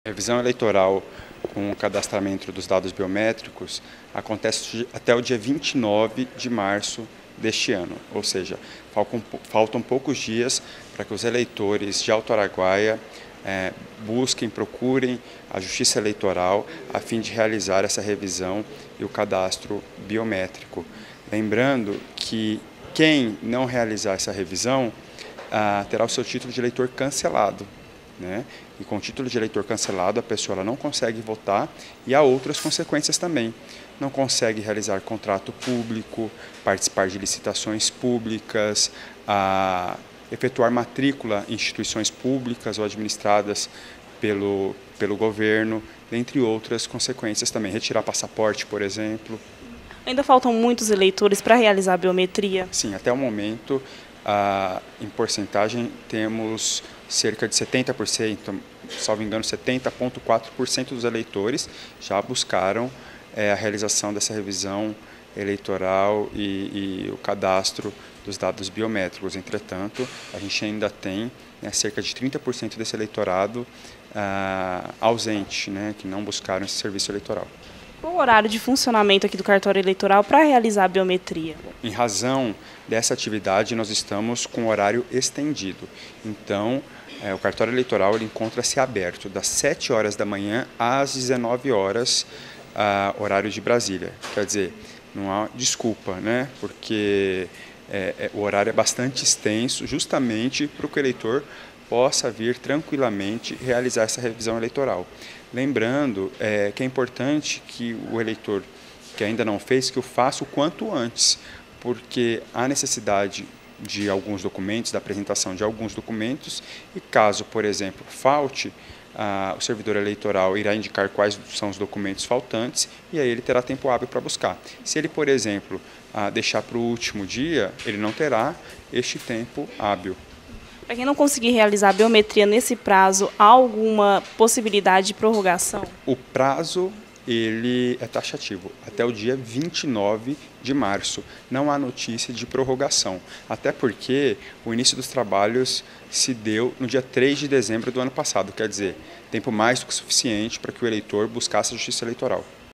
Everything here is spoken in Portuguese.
A revisão eleitoral com o cadastramento dos dados biométricos acontece até o dia 29 de março deste ano, ou seja, faltam poucos dias para que os eleitores de Alto Araguaia procurem a Justiça Eleitoral a fim de realizar essa revisão e o cadastro biométrico. Lembrando que quem não realizar essa revisão terá o seu título de eleitor cancelado. E com o título de eleitor cancelado, a pessoa não consegue votar e há outras consequências também. Não consegue realizar contrato público, participar de licitações públicas, efetuar matrícula em instituições públicas ou administradas pelo governo, dentre outras consequências também. Retirar passaporte, por exemplo. Ainda faltam muitos eleitores para realizar a biometria? Sim, até o momento, em porcentagem, temos cerca de 70%, salvo engano, 70,4% dos eleitores já buscaram a realização dessa revisão eleitoral e o cadastro dos dados biométricos. Entretanto, a gente ainda tem cerca de 30% desse eleitorado ausente, que não buscaram esse serviço eleitoral. Qual o horário de funcionamento aqui do cartório eleitoral para realizar a biometria? Em razão dessa atividade, nós estamos com horário estendido. Então, o cartório eleitoral ele encontra-se aberto das 7 horas da manhã às 19 horas, horário de Brasília. Quer dizer, não há desculpa, porque o horário é bastante extenso, justamente para que o eleitor possa vir tranquilamente realizar essa revisão eleitoral. Lembrando que é importante que o eleitor que ainda não fez, que o faça o quanto antes, porque há necessidade de alguns documentos, da apresentação de alguns documentos, e caso, por exemplo, falte, o servidor eleitoral irá indicar quais são os documentos faltantes e aí ele terá tempo hábil para buscar. Se ele, por exemplo, deixar para o último dia, ele não terá este tempo hábil. Para quem não conseguir realizar a biometria nesse prazo, há alguma possibilidade de prorrogação? O prazo ele é taxativo, até o dia 29 de março. Não há notícia de prorrogação, até porque o início dos trabalhos se deu no dia 3 de dezembro do ano passado, quer dizer, tempo mais do que suficiente para que o eleitor buscasse a Justiça Eleitoral.